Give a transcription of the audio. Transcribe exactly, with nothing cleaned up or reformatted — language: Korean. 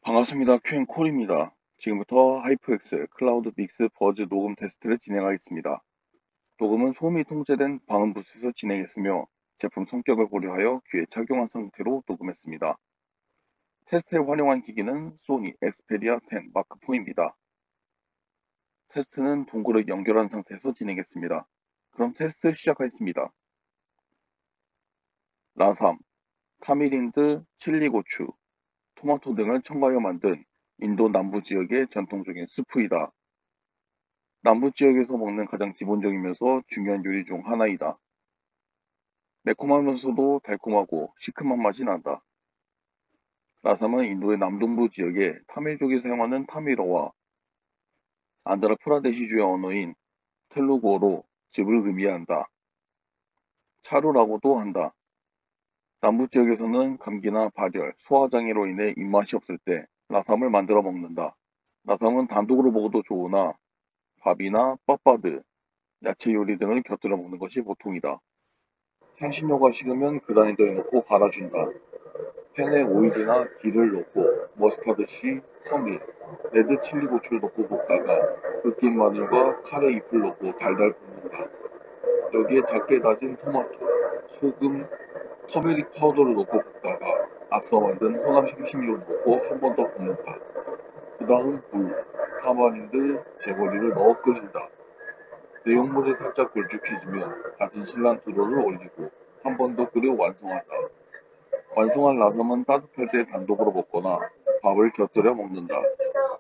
반갑습니다. 큐앤콜입니다. 지금부터 하이프엑셀 클라우드 믹스 버즈 녹음 테스트를 진행하겠습니다. 녹음은 소음이 통제된 방음 부스에서 진행했으며 제품 성격을 고려하여 귀에 착용한 상태로 녹음했습니다. 테스트에 활용한 기기는 소니 엑스페리아 텐 마크 포입니다. 테스트는 동굴을 연결한 상태에서 진행했습니다. 그럼 테스트 시작하겠습니다. 라삼, 타미린드, 칠리고추, 토마토 등을 첨가하여 만든 인도 남부 지역의 전통적인 스프이다. 남부 지역에서 먹는 가장 기본적이면서 중요한 요리 중 하나이다. 매콤하면서도 달콤하고 시큼한 맛이 난다. 라삼은 인도의 남동부 지역의 타밀족이 사용하는 타밀어와 안드라프라데시주의 언어인 텔루구어로 즙을 의미한다. 차루라고도 한다. 남부 지역에서는 감기나 발열, 소화장애로 인해 입맛이 없을 때 라삼을 만들어 먹는다. 라삼은 단독으로 먹어도 좋으나 밥이나 빠빠드, 야채 요리 등을 곁들여 먹는 것이 보통이다. 향신료가 식으면 그라인더에 넣고 갈아준다. 팬에 오일이나 기를 넣고 머스타드씨, 커미, 레드 칠리 고추를 넣고 볶다가 으깬 마늘과 카레 잎을 넣고 달달 볶는다. 여기에 작게 다진 토마토, 소금, 터메릭 파우더를 넣고 볶다가 앞서 만든 혼합 향신료를 넣고 한 번 더 볶는다. 그 다음 물, 타마린드, 제거리를 넣어 끓인다. 내용물이 살짝 걸쭉해지면 다진 실란트로를 올리고 한 번 더 끓여 완성한다. 완성한 라sam은 따뜻할 때 단독으로 먹거나 밥을 곁들여 먹는다.